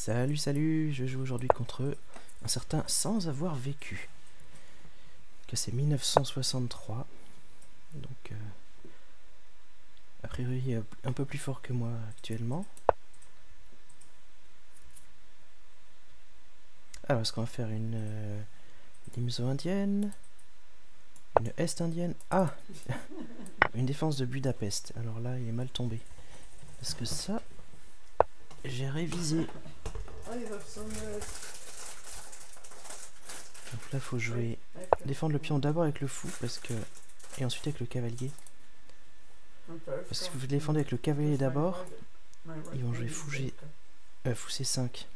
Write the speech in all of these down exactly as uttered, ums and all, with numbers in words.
Salut, salut, je joue aujourd'hui contre un certain Sans Avoir Vécu. Que c'est mille neuf cent soixante-trois. Donc, euh, a priori, euh, un peu plus fort que moi actuellement. Alors, est-ce qu'on va faire une euh, limzo indienne, une est indienne? Ah, une défense de Budapest. Alors là, il est mal tombé. Parce que ça, j'ai révisé. Donc là, faut jouer, défendre le pion d'abord avec le fou, parce que, et ensuite avec le cavalier. Parce que si vous défendez avec le cavalier d'abord, ils vont jouer fou G, euh, fou C cinq,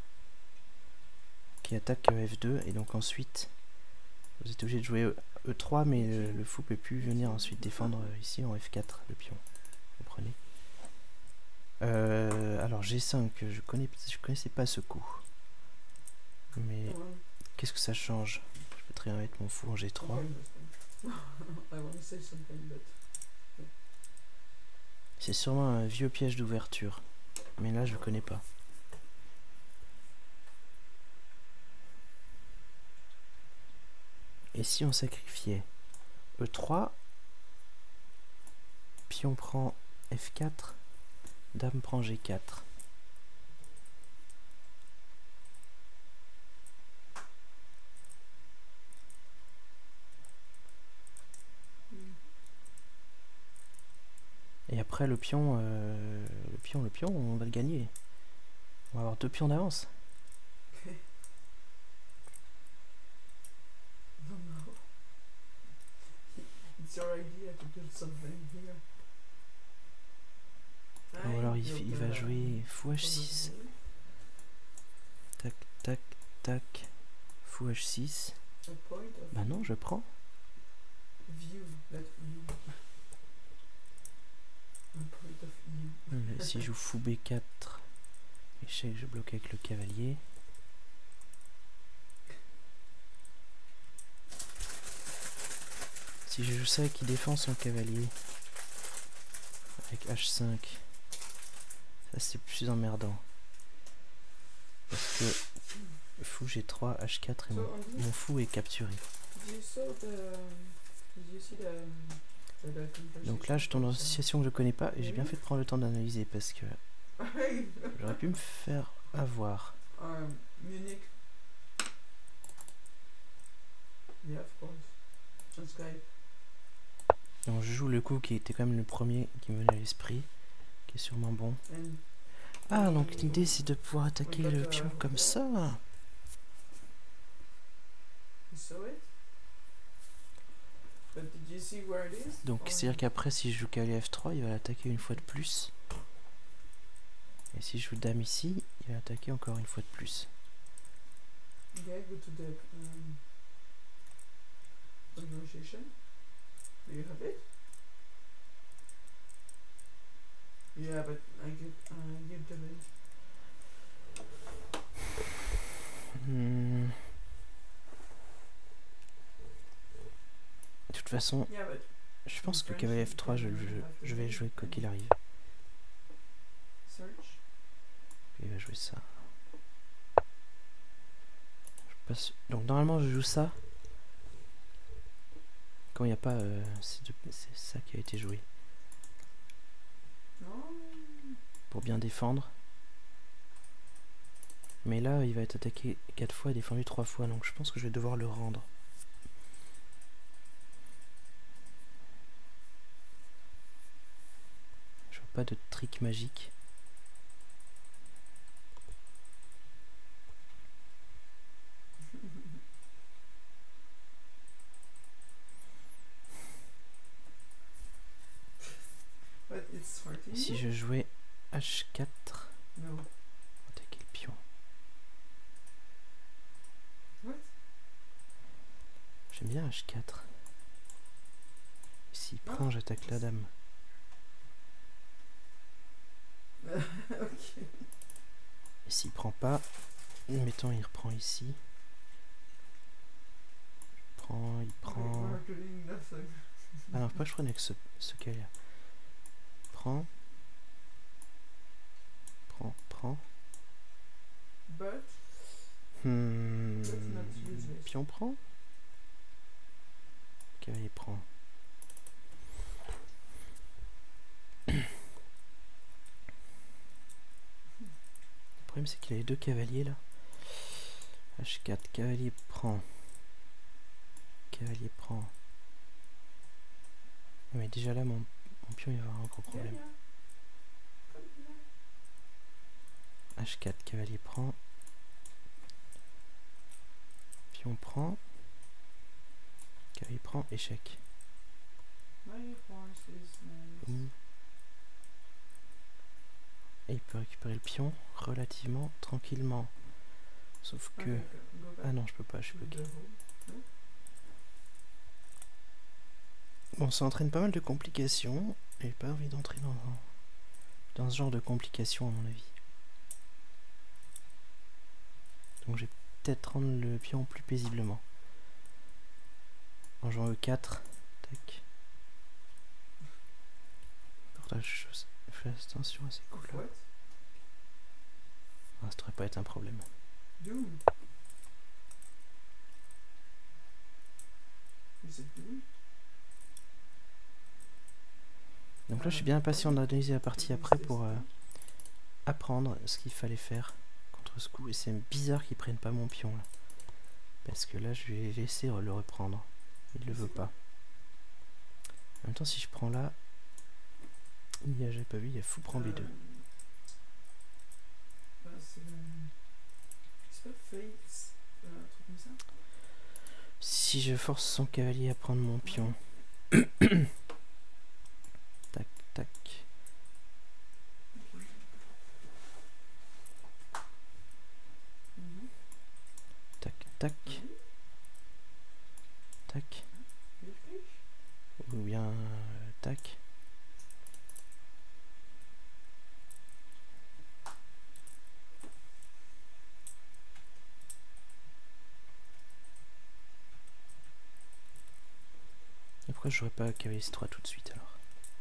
qui attaque euh, F deux, et donc ensuite, vous êtes obligé de jouer E trois, mais le, le fou peut plus venir ensuite défendre euh, ici en F quatre, le pion. Vous comprenez? Euh, alors G cinq, je connais, je connaissais pas ce coup. Mais qu'est-ce que ça change? Je peux très bien mettre mon fou en G trois. C'est sûrement un vieux piège d'ouverture. Mais là, je connais pas. Et si on sacrifiait E trois, pion prend F quatre, dame prend G quatre. Et après le pion, euh, le pion, le pion, on va le gagner. On va avoir deux pions d'avance. Ou alors il, il va jouer fou H six. Tac, tac, tac. Fou H six. Bah non, je prends. Mais si je joue fou B quatre, échec, je bloque avec le cavalier. Si je joue ça qui défend son cavalier avec H cinq, ça c'est plus emmerdant. Parce que fou G trois, H quatre et mon, mon fou est capturé. Donc là je tombe dans une situation que je connais pas et j'ai bien fait de prendre le temps d'analyser parce que j'aurais pu me faire avoir. Donc je joue le coup qui était quand même le premier qui me venait à l'esprit, qui est sûrement bon. Ah, donc l'idée c'est de pouvoir attaquer le pion comme ça. Donc c'est à dire qu'après si je joue cavalier F trois, il va l'attaquer une fois de plus. Et si je joue dame ici, il va attaquer encore une fois de plus. Okay, go to the um, negotiation. Do you have it? Yeah, but I give I give the link. Hmm. De toute façon, Yeah, but je pense que cavalier F trois, je, je, je vais jouer quoi qu'il arrive. Search. Il va jouer ça. Je passe... Donc normalement je joue ça. Quand il n'y a pas... Euh, c'est ça qui a été joué. No. Pour bien défendre. Mais là il va être attaqué quatre fois et défendu trois fois. Donc je pense que je vais devoir le rendre. Je vois pas de trick magique. But it's Si je jouais H quatre, no. attaquer le pion. What? J'aime bien H quatre. S'il prend, j'attaque la dame. Okay. Et s'il prend pas, mettons il reprend ici. Il prend, il prend... We're doing nothing. Ah non, pas je prenais que ce, ce cas-là. Prends. Prends, prends. Hmm, That's not useless. pion prend. Cavalier prend. Le problème c'est qu'il a les deux cavaliers là. H quatre, cavalier prend. Cavalier prend. Mais déjà là mon, mon pion il va avoir un gros problème. Yeah, yeah. Come here. H quatre, cavalier prend. Pion prend. Cavalier prend, échec. My horse is nice. Ouh. Et il peut récupérer le pion relativement tranquillement. Sauf que... Okay, go, go back Ah non, je peux pas, je suis to bloqué. the hole. No? Bon, ça entraîne pas mal de complications. J'ai pas envie d'entrer dans, dans ce genre de complications à mon avis. Donc je vais peut-être rendre le pion plus paisiblement. En jouant E quatre. Tac. Pourtant je fais attention à ces coups là. What? Ah, ça devrait pas être un problème. Dude. You said dude? Donc là je suis bien impatient d'analyser la partie après pour euh, apprendre ce qu'il fallait faire contre ce coup. Et c'est bizarre qu'ils prennent pas mon pion là. Parce que là je vais laisser le reprendre. Il le veut pas. En même temps si je prends là, il y a, j'avais pas vu, il y a fou prend B deux. Euh, bah, c'est euh, c'est pas face, euh, un truc comme ça. Si je force son cavalier à prendre mon pion. Tac, tac. Ok. Mhm. Tac, tac, Mhm. tac. Wirklich? Ou bien euh, tac. Et pourquoi je jouerais pas cavalier C trois tout de suite alors?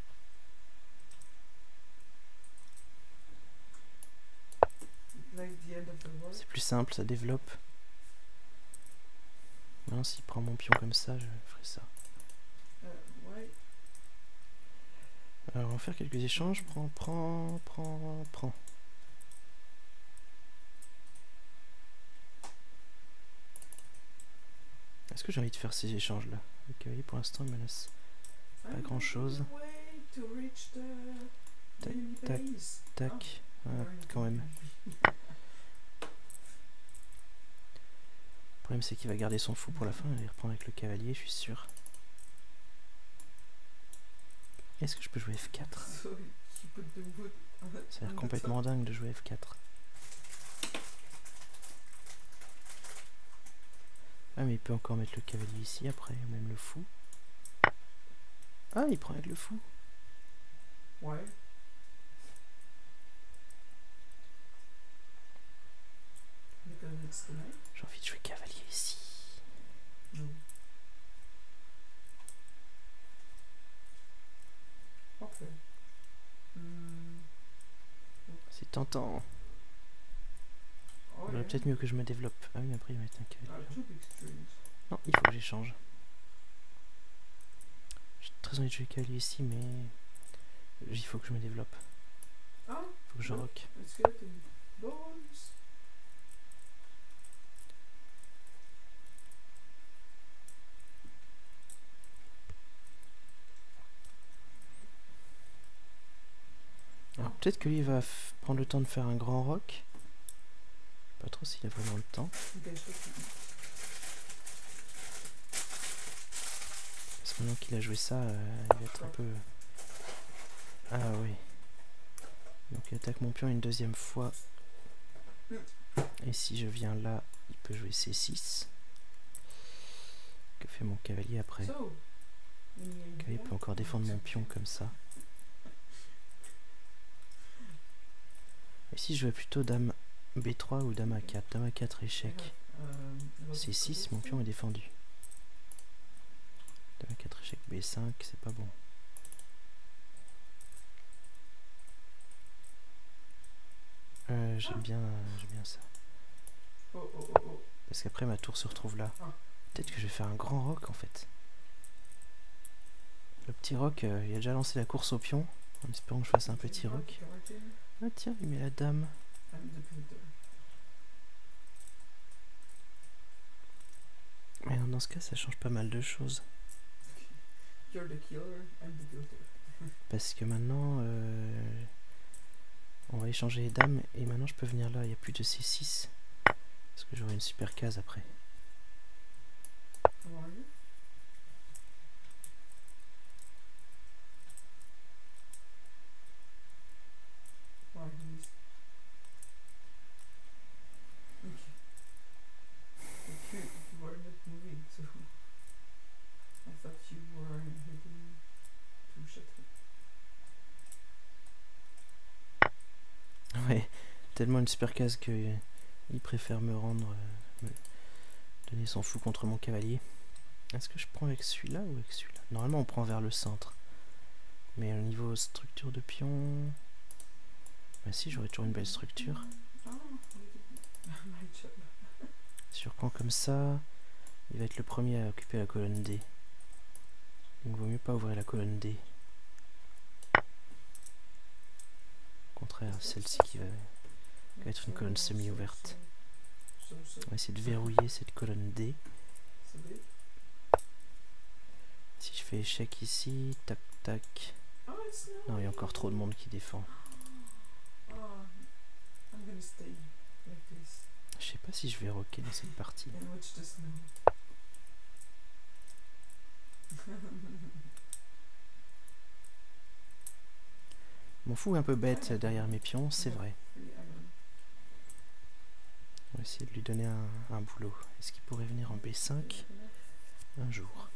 Like the end of the world? C'est plus simple, ça développe. Maintenant s'il prend mon pion comme ça, je ferai ça. Euh, ouais. Alors on va faire quelques échanges. Prends, prends, prends, prends. Est-ce que j'ai envie de faire ces échanges là? Le cavalier pour l'instant il menace pas I'm grand chose. on the way to reach the Tac, enemy tac, base. tac. Ah, Ah, very quand même. good. Le problème c'est qu'il va garder son fou pour la fin, il va y reprendre avec le cavalier, je suis sûr. Est-ce que je peux jouer F quatre? So you put the wood on the- Ça a on l'air the complètement top. dingue de jouer F quatre. Ah mais il peut encore mettre le cavalier ici après, ou même le fou. Ah il prend avec le fou. Ouais. Because it's the night? J'ai envie de jouer cavalier ici. No. Okay. Hmm. C'est tentant. Oh Il yeah. vaudrait peut-être mieux que je me développe. Ah oui mais après il va mettre un Ah, cavalier. two big strings. Non, il faut que j'échange. J'ai très envie de jouer cavalier ici mais il faut que je me développe. Ah, Il faut que je Ouais. rock. let's get it. Bones. Alors peut-être que lui va f- prendre le temps de faire un grand rock. Pas trop s'il a vraiment le temps. Okay, so Parce que maintenant qu'il a joué ça, euh, il va être un peu... Ah oui. Donc il attaque mon pion une deuxième fois. Et si je viens là, il peut jouer C six. Que fait mon cavalier après? So, any Le idea? cavalier peut encore défendre mon pion comme ça. Et si je jouais plutôt dame B trois ou dame A quatre? Dame A quatre échec. Um, a lot C of six, mon pion est défendu. Dame A quatre échec, B cinq, c'est pas bon. Euh, j'aime bien, j'aime bien ça. Oh, oh, oh, oh. Parce qu'après ma tour se retrouve là. Ah. Peut-être que je vais faire un grand roc en fait. Le petit roc, euh, il a déjà lancé la course au pion. En espérant que je fasse un petit roc. Ah tiens, il met la dame. I'm the builder. Mais dans ce cas, ça change pas mal de choses. You're the killer, I'm the builder. Parce que maintenant, euh, on va échanger les dames. Et maintenant, je peux venir là. Il n'y a plus de C six. Parce que j'aurai une super case après. How are you? Why he's... Okay. But you, you were not moving, so... I thought you were heading to Château. Ouais, tellement une super case que euh, il préfère me rendre, euh, me donner son fou contre mon cavalier. Est-ce que je prends avec celui-là ou avec celui-là? Normalement, on prend vers le centre. Mais au niveau structure de pion, bah si, j'aurais toujours une belle structure. Oh, my job. Sur camp comme ça, il va être le premier à occuper la colonne D. Donc, vaut mieux pas ouvrir la colonne D. Au contraire, celle-ci qui va, qui va être une colonne semi-ouverte. So, so, On va essayer de verrouiller cette colonne D. so big. Si je fais échec ici, tac tac. Oh, it's not. Non, il y a encore trop de monde qui défend. Oh, I'm gonna stay like this Je sais pas si je vais rocker dans cette partie. and watch the snow. Mon fou est un peu bête derrière mes pions, c'est vrai. Free iron. On va essayer de lui donner un, un boulot. Est-ce qu'il pourrait venir en B cinq un jour?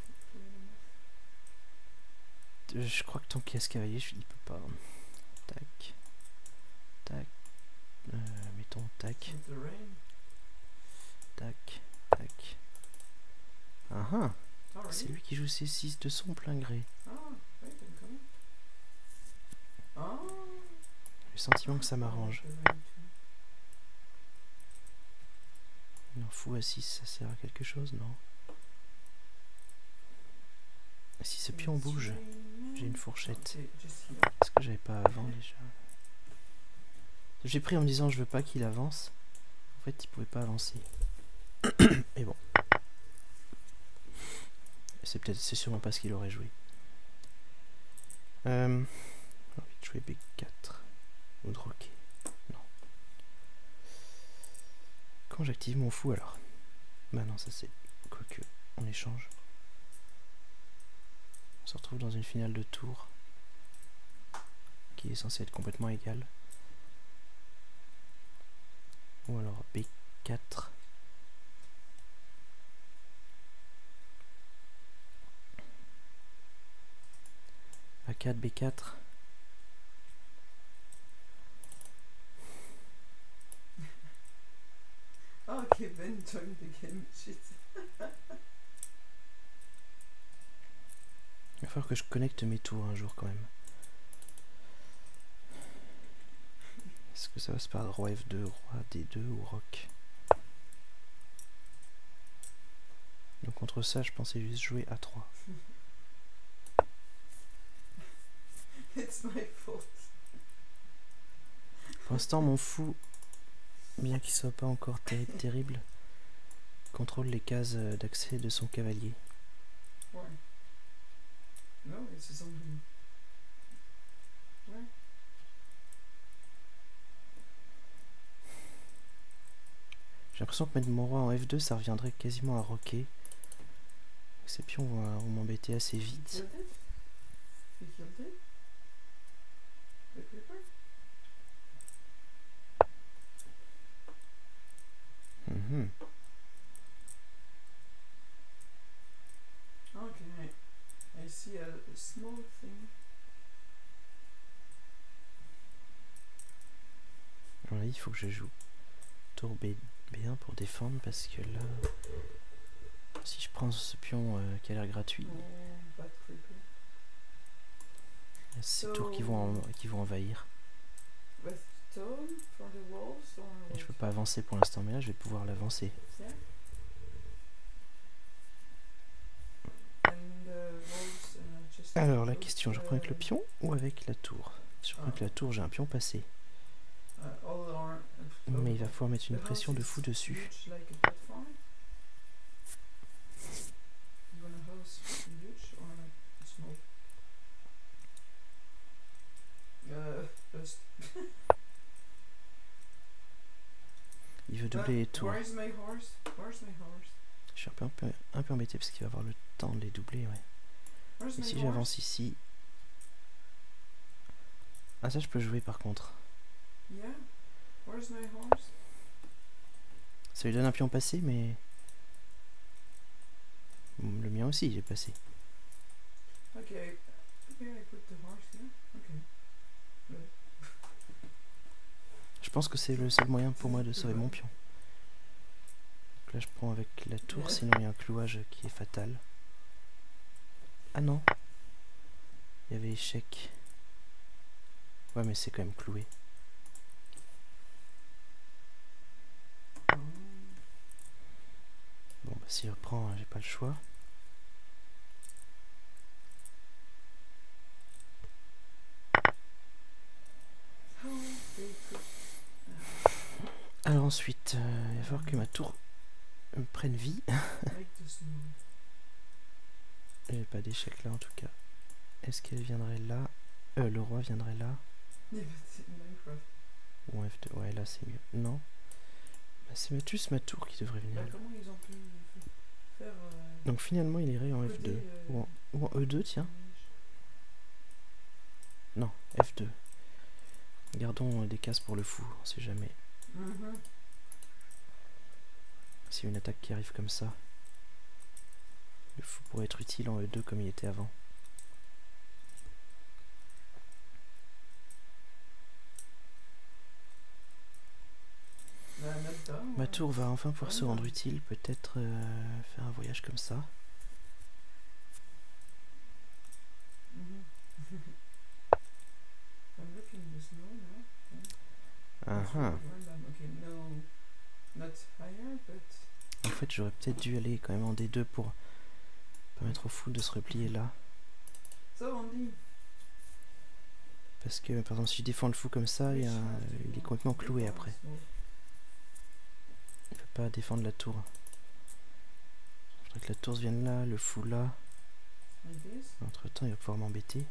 Euh, Je crois que tant qu'il y a ce cavalier, je il peut pas. Tac. Tac. Euh, mettons tac. With the rain. Tac. Tac. Ah ah. Already? C'est lui qui joue C six de son plein gré. Oh, wait, I'm coming. Oh. J'ai le sentiment que ça I like m'arrange. the rain too. Non, fou à six, ça sert à quelque chose, non? Si ce pion It's bouge, raining. j'ai une fourchette. Okay, just here. Est-ce que j'avais pas avant déjà? J'ai pris en me disant je veux pas qu'il avance. En fait, il pouvait pas avancer. Et bon. C'est peut-être, c'est sûrement pas ce qu'il aurait joué. Euh, j'ai envie de jouer B quatre. Ou de rocker. Non. Quand j'active mon fou alors? Bah non, ça c'est... Quoique, on échange. On se retrouve dans une finale de tour. Qui est censée être complètement égale. Ou alors B quatre. A quatre, B quatre. Oh, okay, Ben joined the game. Shit. Il va falloir que je connecte mes tours un jour quand même. Est-ce que ça va se perdre roi F deux, roi D deux ou roc? Donc contre ça, je pensais juste jouer A trois. It's my fault. Pour l'instant, mon fou, bien qu'il soit pas encore terri terrible, contrôle les cases euh, d'accès de son cavalier. Why? No, it's something. Why? J'ai l'impression que mettre mon roi en F deux, ça reviendrait quasiment à roquer. Ces pions vont, vont m'embêter assez vite. Killed it? He killed it? The creeper? Mhm. Okay, I, I see a, a small thing. Voilà, il faut que je joue tour B un pour défendre parce que là, si je prends ce pion euh, qui a l'air gratuit, Oh, bad creeper. il y a ces tours qui vont, en- qui vont envahir. With stone for the walls or Et je peux what? pas avancer pour l'instant, mais là je vais pouvoir l'avancer. Yeah. And the walls uh, just Alors la look, question, je reprends avec le uh, pion ou avec la tour? Si je reprends avec la tour, j'ai un pion passé. uh, all are, uh, Mais il va all- falloir mettre une the pression house de is fou dessus. huge like a platform. You want a house huge or like small? Uh, just. Il veut doubler les tours. Where's my horse? Where's my horse? Je suis un peu, un peu, un peu embêté parce qu'il va avoir le temps de les doubler, ouais. Where's Et my si horse? j'avance ici... Ah ça je peux jouer par contre. Yeah. Where's my horse? Ça lui donne un pion passé, mais... Le mien aussi, j'ai passé. Okay. Okay, I put the horse here. Okay. Good. Je pense que c'est le seul moyen pour moi de sauver mon pion. Donc là je prends avec la tour, sinon il y a un clouage qui est fatal. Ah non. Il y avait échec. Ouais mais c'est quand même cloué. Oh. Bon bah s'il reprend, j'ai pas le choix. How they could Alors ensuite, euh, il va falloir que ma tour me prenne vie. make the snow. Il n'y avait pas d'échec là en tout cas. Est-ce qu'elle viendrait là? Euh, le roi viendrait là? Yeah, but in Minecraft. Ou F deux? Ouais là c'est mieux. Non. Bah, c'est juste ma tour qui devrait venir Bah, là. comment ils ont pu f- faire euh, Donc finalement il irait en F coder, deux. euh, Ou en, ou en E deux tiens. Non, F deux. Gardons euh, des cases pour le fou, on sait jamais. Mhm. C'est une attaque qui arrive comme ça. Le fou pourrait être utile en E deux comme il était avant. Bah, là-dedans, Ma euh, tour va enfin pouvoir se rendre utile, peut-être euh, faire un voyage comme ça. mhm. I'm looking at the snow now. Ah ah. Okay, no, not higher, but En fait j'aurais peut-être dû aller quand même en D deux pour permettre au fou de se replier là. so on dit. Parce que par exemple si je défends le fou comme ça, il, y a un- il est complètement cloué après. Il peut pas défendre la tour. Il faudrait que la tour vienne là, le fou là. Like this. Entre temps il va pouvoir m'embêter.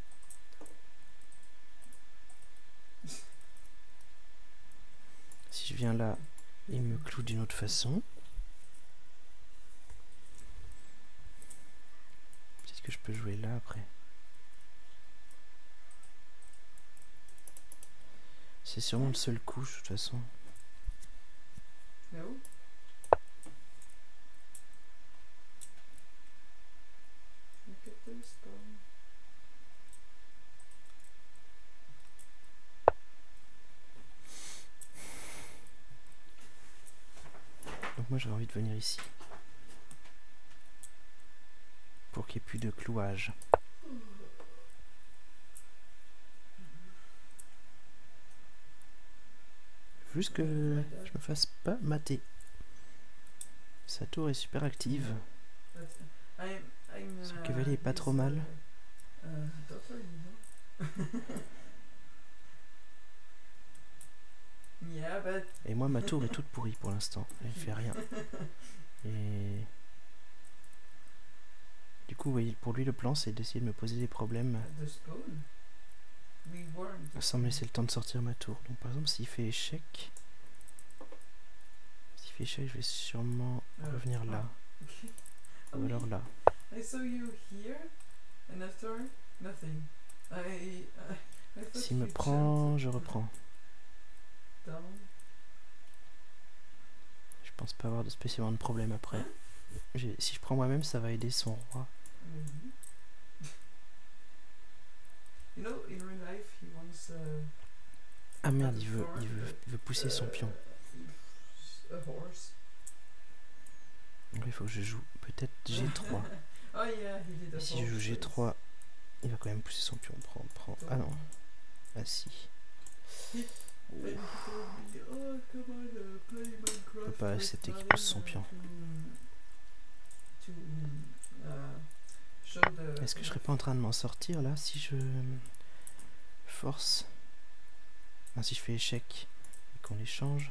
Si je viens là, il me cloue d'une autre façon. Peut-être que je peux jouer là après. C'est sûrement le seul coup de toute façon. No. Look at this bone. Donc moi j'aurais envie de venir ici. Pour qu'il n'y ait plus de clouage. Juste que je me fasse pas mater. Sa tour est super active. But uh, I'm, I'm, Son uh, cavalier est pas his, trop mal. Uh, uh, daughter, you know. Yeah, but Et moi ma tour est toute pourrie pour l'instant. Elle fait rien. Et du coup, vous voyez, pour lui le plan c'est d'essayer de me poser des problèmes at the spawn, we weren't. sans me laisser le temps de sortir ma tour. Donc par exemple s'il fait échec, s'il fait échec je vais sûrement Uh, revenir là. Okay. Ou alors là. I saw you here, and after nothing. I, uh, I thought S'il me you prend, jumped je reprends. down. Je pense pas avoir de spécialement de problème après. J'ai- Si je prends moi-même ça va aider son roi. Maybe. You know, in real life, he wants uh, Ah merde, il veut, il veut, il veut pousser son pion. uh, a horse. Donc il faut que je joue peut-être G trois. Oh yeah, he did a Et si je horse joue G race. trois, il va quand même pousser son pion. Prends, prends. Ah non. Ah si. And he told me, oh, come on, uh, play Minecraft. peut pas with accepter qu'il Marine, pose son uh, pion. To, to uh, show the. Est-ce que je serais pas en train de m'en sortir là si je force? Ah, si je fais échec et qu'on échange,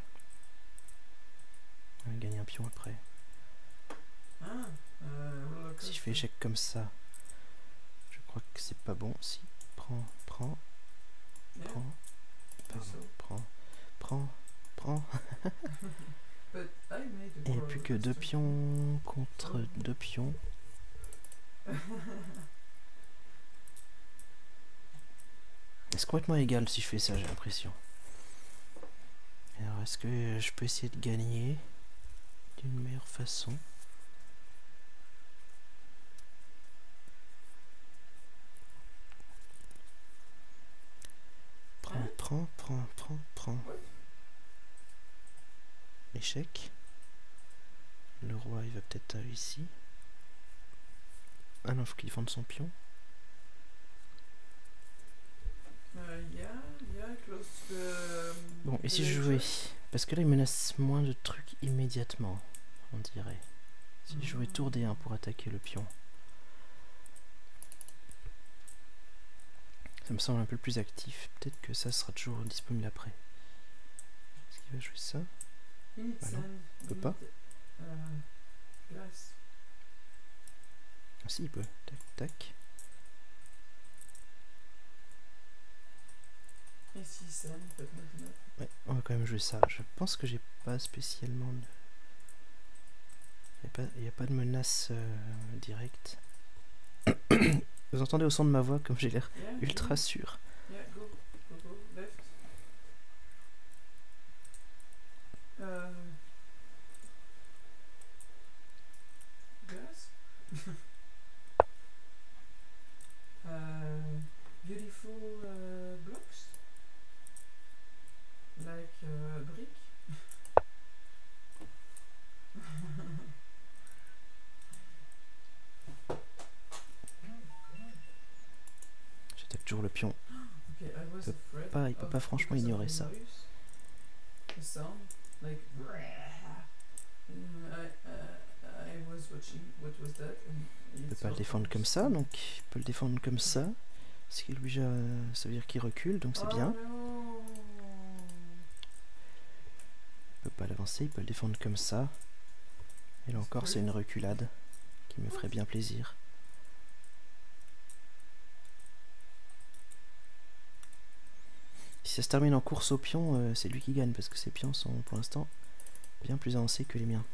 on gagne un pion après. Ah, euh, roller Si je fais coaster. échec comme ça, je crois que c'est pas bon. Si, prends, prends, Yeah, prends, pardon, so. prends, prends, prends. But I made a Et roller plus que deux coaster. pions contre Oh. deux pions. C'est complètement égal si je fais ça, j'ai l'impression. Alors, est-ce que je peux essayer de gagner d'une meilleure façon? Prends, Hein? prends, prends, prends, prends. Ouais. Échec. Le roi, il va peut-être euh, ici. Ah non, faut qu'il défende son pion. Uh, yeah, yeah, close to the. Bon, et si je village. jouais? Parce que là, il menace moins de trucs immédiatement, on dirait. Si je jouais tour D un pour attaquer le pion. Ça me semble un peu plus actif. Peut-être que ça sera toujours disponible après. Est-ce qu'il va jouer ça? You need Bah non, sand. il peut You pas. need, uh, glass. Ah si, il peut. Tac, tac. Ici, sand, but not enough. Ouais, on va quand même jouer ça. Je pense que j'ai pas spécialement de... Il n'y a, a pas de menace euh, directe. Vous entendez au son de ma voix comme j'ai l'air Yeah, ultra yeah. sûr. Yeah, go, go, go, left. Uh, glass. uh, beautiful uh, blocks, like uh, brick. J'attaque toujours le pion. Okay, I was peut afraid pas- il peut of- pas franchement because of ignorer the ça. noise, the sound, like. Mm, I, uh, I was watching what was that, and Il peut it's pas le all défendre comme ça, sound. donc il peut le défendre comme ça. Ce qui est obligé à... Ça veut dire qu'il recule, donc c'est Oh bien. no. Il peut pas l'avancer, il peut le défendre comme ça. Et là encore, c'est une reculade qui me ferait bien plaisir. Si ça se termine en course au pion, euh, c'est lui qui gagne, parce que ses pions sont pour l'instant bien plus avancés que les miens.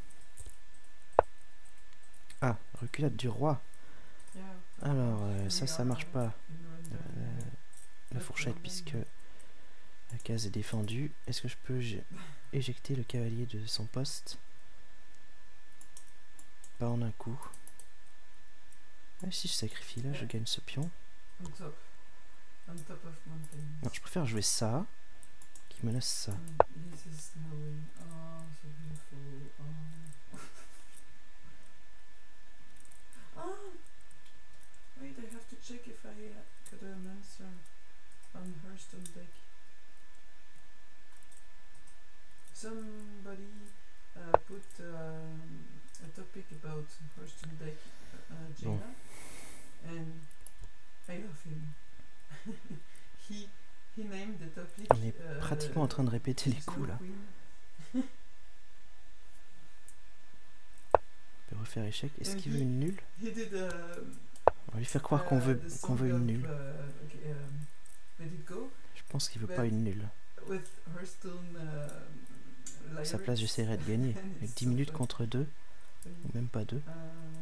Ah, reculade du roi. Yeah. Alors, euh, ça, We ça are marche pas. in random, Euh, la Pas fourchette, random. puisque la case est défendue. Est-ce que je peux gé- éjecter le cavalier de son poste? Pas en un coup. Ah, si je sacrifie là, je gagne ce pion. On top. On top of mountain. Non, je préfère jouer ça, qui menace ça. And this is snowing. Oh, so beautiful. Oh. Ah! Wait, I have to check if I uh, got an answer on Hearthstone deck. Somebody uh, put um, a topic about Hearthstone deck, uh, Jaina, Bon. and I love him. he he named the topic. On est uh, pratiquement en train de répéter les Snow coups là. Queen. On peut refaire échec. Est-ce And qu'il he- veut une nulle? He did. Um, On va lui faire croire qu'on uh, veut, the qu'on song veut une of, nulle. uh, okay, um, let it go Je pense qu'il veut but- pas une nulle. with Hearthstone. Uh, À sa place, lyrics. j'essaierai de gagner. And Avec it's dix so minutes fun. contre deux, Um, ou même pas deux. uh,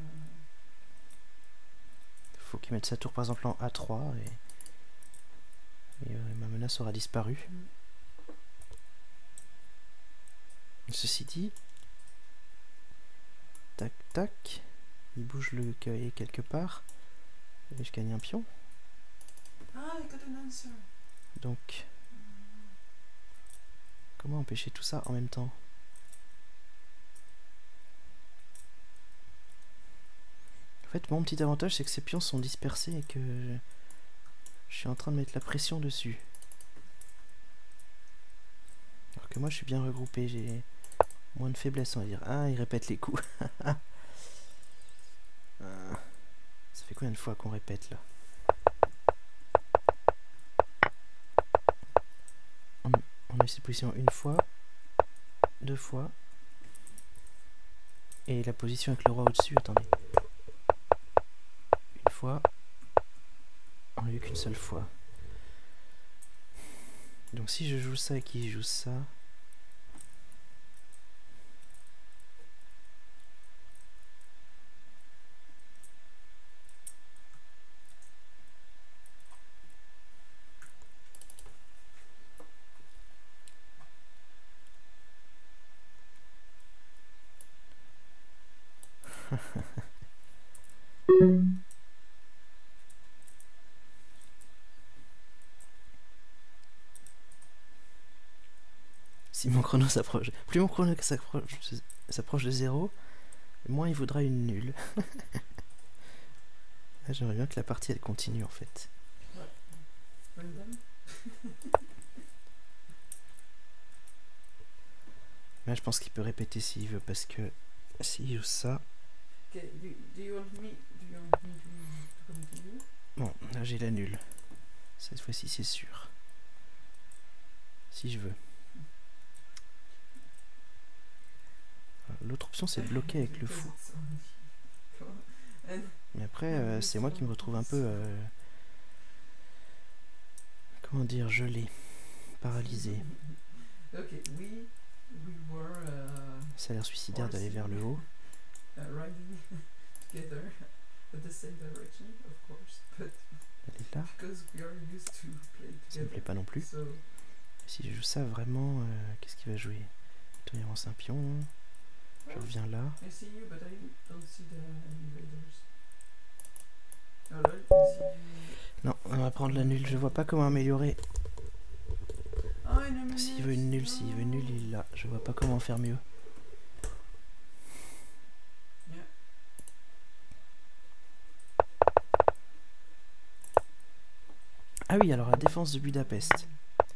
Faut qu'il mette sa tour par exemple en A trois et, et euh, ma menace aura disparu. mm. Ceci dit, tac tac, il bouge le cavalier quelque part et je gagne un pion. Ah, I got an answer. Donc, comment empêcher tout ça en même temps? En fait, mon petit avantage, c'est que ces pions sont dispersés et que je suis en train de mettre la pression dessus. Alors que moi je suis bien regroupé, j'ai moins de faiblesse on va dire. Ah, il répète les coups. Ah, ça fait combien de fois qu'on répète là? On, on a eu cette position une fois, deux fois. Et la position avec le roi au-dessus, attendez. Une fois. On l'a eu qu'une seule fois. Donc si je joue ça et qu'il joue ça... Si mon chrono s'approche... Plus mon chrono s'approche de zéro, moins il vaudra une nulle. Là, j'aimerais bien que la partie elle continue en fait. Ouais. Là je pense qu'il peut répéter s'il veut parce que s'il joue ça... Okay, do, do you want me, do you want me to, to continue? Bon, là j'ai la nulle. Cette fois-ci c'est sûr. Si je veux. L'autre option c'est de bloquer avec le fou. Mais après euh, c'est moi qui me retrouve un peu... Euh, comment dire, gelé. Paralysé. Okay, we, we were, uh, ça a l'air suicidaire d'aller vers le haut. Uh, riding together at the same direction, of course, but elle est là. Because we are used to play together, ça me plaît pas non plus. So si je joue ça vraiment, euh, qu'est-ce qu'il va jouer? Tolérance un pion. Je reviens là. I see you, but I don't see the invaders. Oh, là, I see you. Non, on va prendre la nulle. Je vois pas comment améliorer. Oh, une s'il veut une nulle, s'il veut une nulle, il l'a. Je vois pas comment faire mieux. Yeah. Ah oui, alors la défense de Budapest.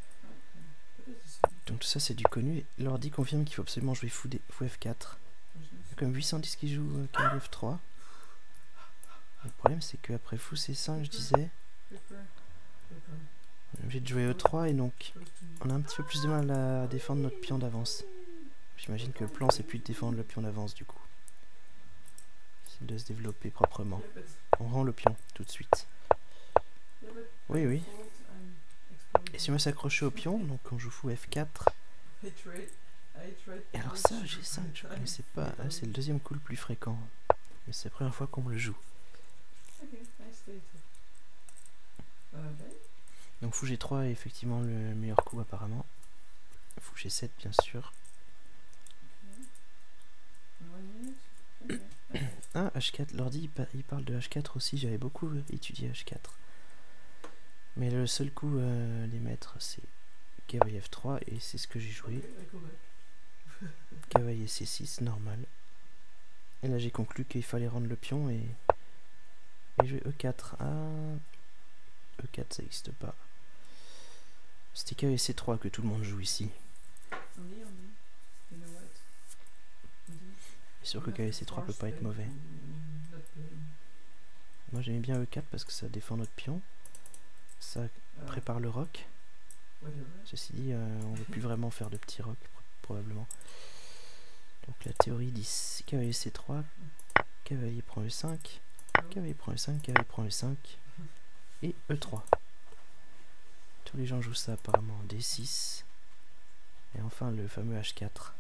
Donc tout ça c'est du connu. L'ordi confirme qu'il faut absolument jouer fou, D fou F quatre. Il y a comme huit cent dix qui joue euh, cavalier F trois. Le problème c'est qu'après fou C cinq, je disais, on est obligé de jouer E trois et donc on a un petit peu plus de mal à défendre notre pion d'avance. J'imagine que le plan c'est plus de défendre le pion d'avance du coup. C'est de se développer proprement. On rend le pion tout de suite. Oui, oui. Et si on veut s'accrocher au pion, donc on joue fou F quatre. Et alors ça, G cinq, je connaissais pas. Ah, c'est le deuxième coup le plus fréquent. Mais c'est la première fois qu'on me le joue. Donc fou G trois est effectivement le meilleur coup apparemment. Fou G sept bien sûr. Ah, H quatre, l'ordi il parle de H quatre aussi, j'avais beaucoup étudié H quatre. Mais le seul coup euh, les mettre c'est cavalier F trois et c'est ce que j'ai joué. Cavalier C six normal. Et là j'ai conclu qu'il fallait rendre le pion et, et jouer E quatre. Ah, E quatre ça n'existe pas. C'était cavalier C trois que tout le monde joue ici. C'est sûr que cavalier C trois peut pas être mauvais. Moi j'aimais bien E quatre parce que ça défend notre pion. Ça prépare le roc. Ceci dit, euh, on ne veut plus vraiment faire de petits rocs, probablement. Donc la théorie dit cavalier C trois, cavalier prend E cinq, cavalier prend E cinq, cavalier prend E cinq, et E trois. Tous les gens jouent ça apparemment en D six. Et enfin le fameux H quatre.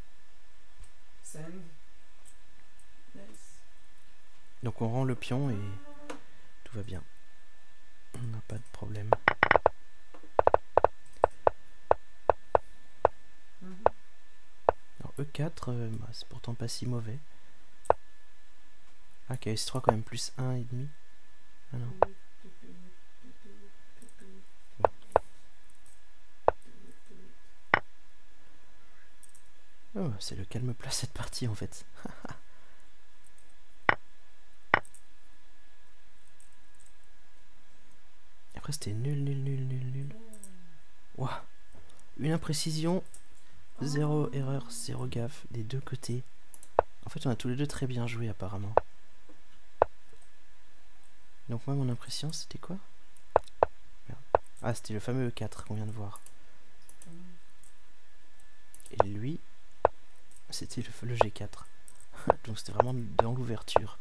Donc on rend le pion et tout va bien. On n'a pas de problème. Alors E quatre, euh, bah, c'est pourtant pas si mauvais. Ah, cavalier C trois quand même plus un et demi. Ah non. Oh, c'est le calme plat cette partie en fait. Après c'était nul, nul, nul, nul, nul. Waouh, une imprécision. zéro erreur, zéro gaffe des deux côtés. En fait, on a tous les deux très bien joué apparemment. Donc moi, mon impression, c'était quoi? Merde. Ah, c'était le fameux E quatre qu'on vient de voir. Et lui, c'était le, le G quatre. Donc c'était vraiment dans l'ouverture.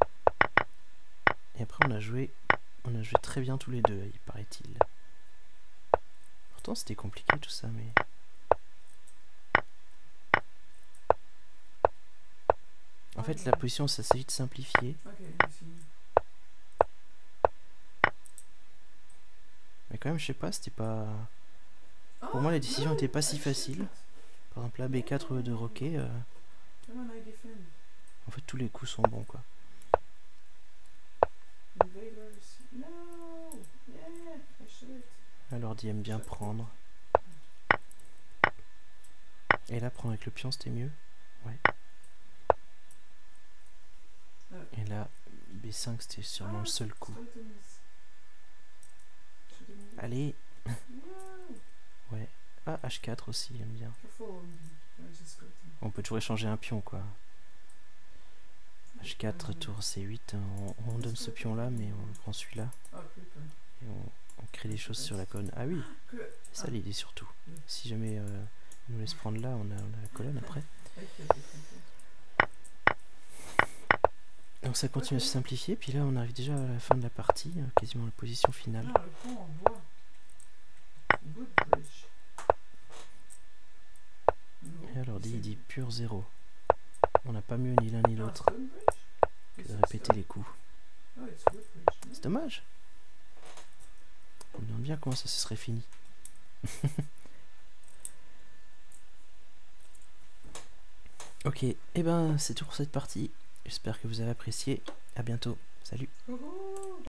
Et après, on a joué, on a joué très bien tous les deux, il paraît-il. Pourtant, c'était compliqué tout ça, mais... En fait, la position, ça s'agit de simplifier. Mais quand même, je sais pas, c'était pas... Pour moi, les décisions n'étaient pas si faciles. Par exemple, là, B quatre de Roquet. Euh... En fait, tous les coups sont bons, quoi. Alors, l'ordi aime bien prendre. Et là, prendre avec le pion, c'était mieux. Ouais. Et là, B cinq, c'était sûrement le seul coup. Allez. Ouais. Ah, H quatre aussi, j'aime bien. On peut toujours échanger un pion, quoi. H quatre, tour C huit, on, on donne ce pion-là, mais on prend celui-là. Et on, on crée des choses sur la colonne. Ah oui, c'est ça l'idée surtout. Si jamais euh, il nous laisse prendre là, on a, on a la colonne après. Donc ça continue à se simplifier, puis là on arrive déjà à la fin de la partie, quasiment à la position finale. Et alors il dit pur zéro. On n'a pas mieux ni l'un ni l'autre que de répéter les coups. C'est dommage. On me demande bien comment ça se serait fini. Ok, et eh ben c'est tout pour cette partie. J'espère que vous avez apprécié. À bientôt. Salut.